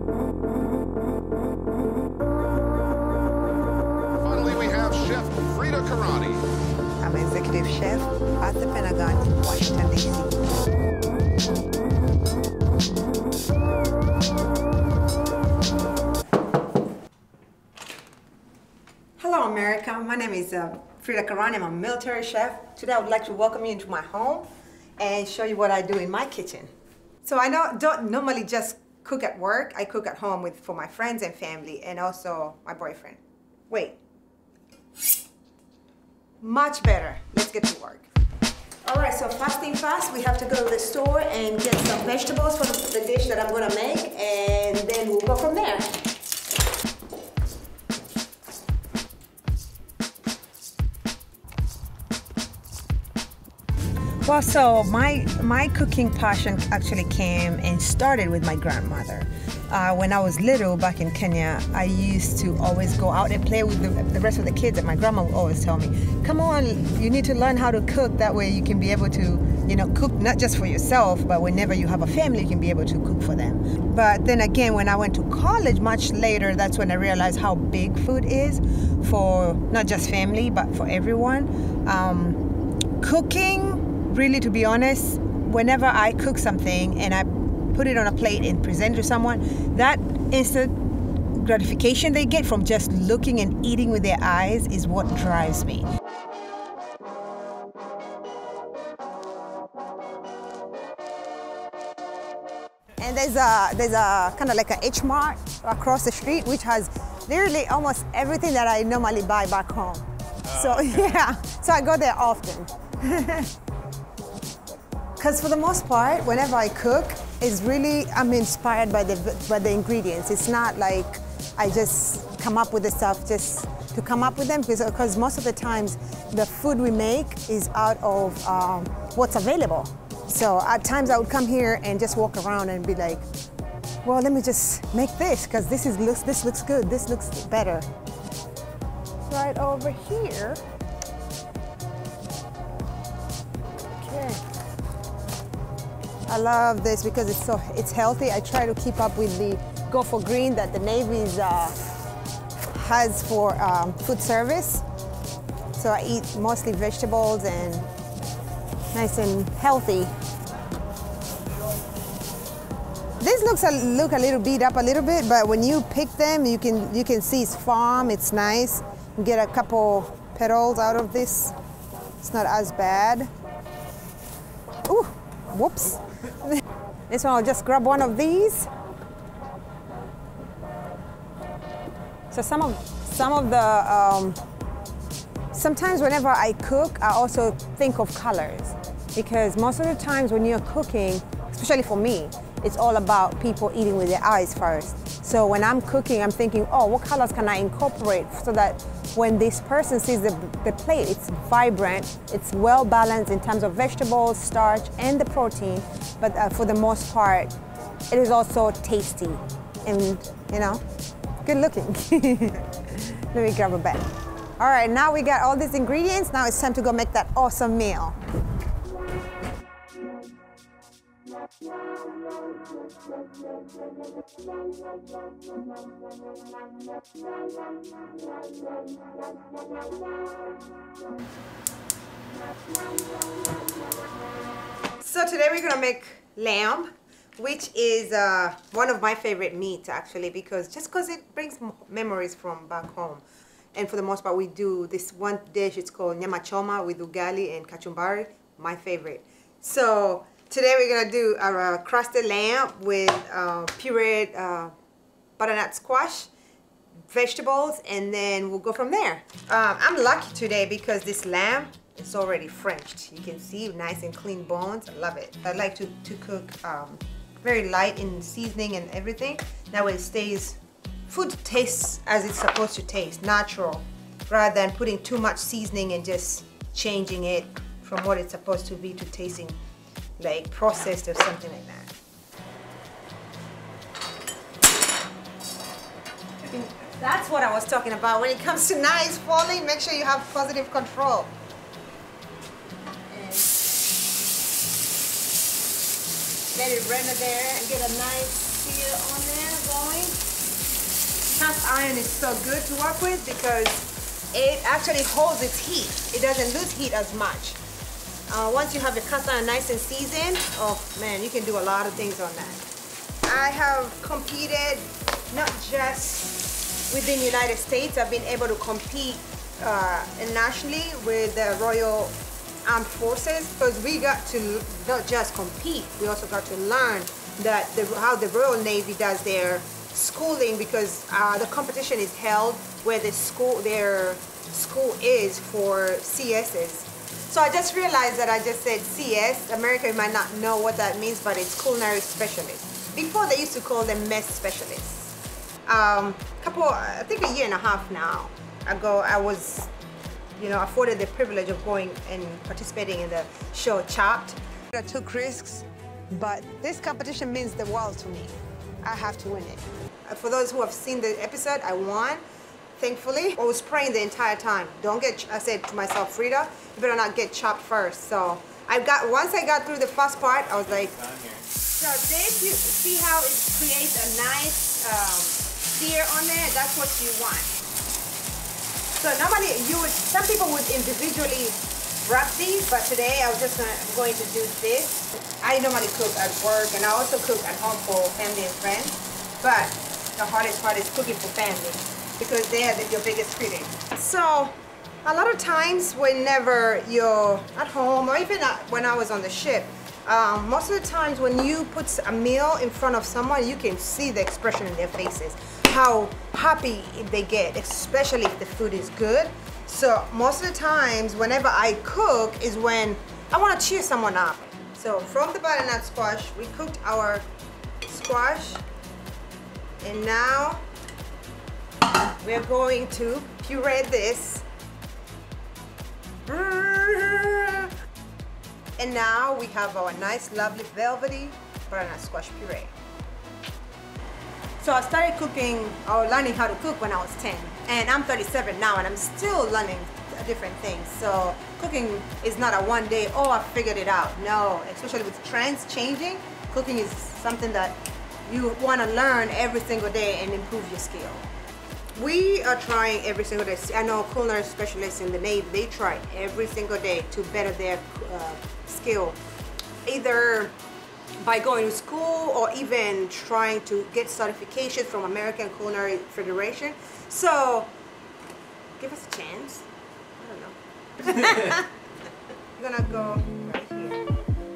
Finally, we have Chef Frida. I'm executive chef at the Pentagon in Washington, D.C. Hello, America. My name is Frida Karani. I'm a military chef. Today, I would like to welcome you into my home and show you what I do in my kitchen. So I don't normally just cook at work. I cook at home for my friends and family, and also my boyfriend. Wait. Much better. Let's get to work. All right, so first thing first, we have to go to the store and get some vegetables for the dish that I'm gonna make, and then we'll go from there. Well, so my cooking passion actually came and started with my grandmother. When I was little back in Kenya, I used to always go out and play with the rest of the kids, and my grandma would always tell me, come on, you need to learn how to cook. That way you can be able to, cook not just for yourself, but whenever you have a family, you can be able to cook for them. But then again, when I went to college much later, that's when I realized how big food is for not just family, but for everyone. Cooking, really, to be honest, whenever I cook something and I put it on a plate and present it to someone, that instant gratification they get from just looking and eating with their eyes is what drives me. And there's a kind of like a H Mart across the street, which has literally almost everything that I normally buy back home. So yeah, so I go there often. Because for the most part, whenever I cook, I'm inspired by the ingredients. It's not like I just come up with the stuff just to come up with them, because most of the times the food we make is out of what's available. So at times I would come here and just walk around and be like, well, let me just make this, because this looks good, this looks better. Right over here. Okay. I love this because it's healthy. I try to keep up with the Go for Green that the Navy has for food service. So I eat mostly vegetables and nice and healthy. This look a little beat up a little bit, but when you pick them, you can see it's farm. It's nice. You get a couple petals out of this. It's not as bad. Ooh, whoops. This one, I'll just grab one of these. So sometimes whenever I cook, I also think of colors, because most of the times when you're cooking, especially for me, it's all about people eating with their eyes first. So when I'm cooking, I'm thinking, oh, what colors can I incorporate so that when this person sees the plate, it's vibrant, it's well balanced in terms of vegetables, starch, and the protein, but for the most part, it is also tasty and, good looking. Let me grab a bag. All right, now we got all these ingredients. Now it's time to go make that awesome meal. So today we're gonna make lamb, which is one of my favorite meats actually, because it brings memories from back home. And for the most part, we do this one dish. It's called nyama choma with ugali and kachumbari, my favorite. So today we're gonna do a crusted lamb with pureed butternut squash, vegetables, and then we'll go from there. I'm lucky today because this lamb is already Frenched. You can see nice and clean bones. I love it. I like to cook very light in seasoning and everything. That way food tastes as it's supposed to taste, natural, rather than putting too much seasoning and just changing it from what it's supposed to be to tasting like processed or something like that. That's what I was talking about. When it comes to knives falling, make sure you have positive control. And let it render there and get a nice sear on there going. iron is so good to work with because it actually holds its heat. It doesn't lose heat as much. Once you have your cast iron nice and seasoned, oh man, you can do a lot of things on that. I have competed not just within the United States. I've been able to compete nationally with the Royal Armed Forces, because we got to not just compete, we also got to learn that how the Royal Navy does their schooling, because the competition is held where their school is for CSs. So I just realized that I just said CS. America might not know what that means, but it's culinary specialist. Before they used to call them mess specialists. I think a year and a half now ago, I was, afforded the privilege of going and participating in the show Chopped. I took risks, but this competition means the world to me. I have to win it. For those who have seen the episode, I won. Thankfully, I was praying the entire time. I said to myself, Frida, you better not get chopped first. So once I got through the first part, I was like, so this, you see how it creates a nice sear on there? That's what you want. So normally some people would individually wrap these, but today I was just going to do this. I normally cook at work, and I also cook at home for family and friends. But the hardest part is cooking for family, because they are your biggest critic. So a lot of times whenever you're at home, or even when I was on the ship, most of the times when you put a meal in front of someone, you can see the expression in their faces, how happy they get, especially if the food is good. So most of the times whenever I cook is when I want to cheer someone up. So from the butternut squash, we cooked our squash, and now we're going to puree this. And now we have our nice, lovely, velvety butternut squash puree. So I started cooking, or learning how to cook when I was 10. And I'm 37 now, and I'm still learning different things. So cooking is not a one day, oh, I figured it out. No, especially with trends changing, cooking is something that you want to learn every single day and improve your skill. We are trying every single day. I know culinary specialists in the Navy, they try every single day to better their skill, either by going to school or even trying to get certifications from American Culinary Federation. So give us a chance. I don't know. We're gonna go right here.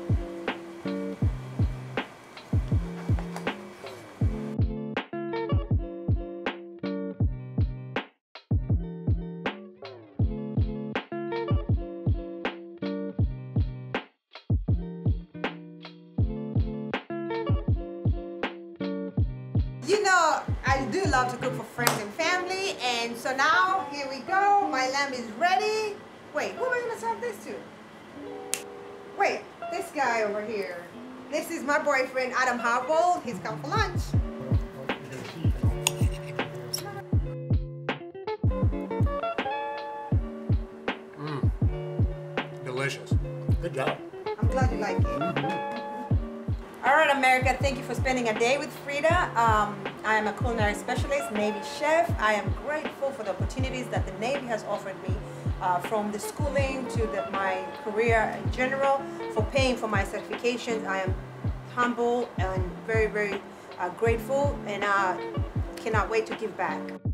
I do love to cook for friends and family, and so now here we go. My lamb is ready. Wait, who am I gonna serve this to? Wait, this guy over here. This is my boyfriend, Adam Harpold. He's come for lunch. Delicious. Good job. I'm glad you like it. All right, America, thank you for spending a day with Frida. I am a culinary specialist, Navy chef. I am grateful for the opportunities that the Navy has offered me, from the schooling to my career in general, for paying for my certifications. I am humble and very, very grateful, and I cannot wait to give back.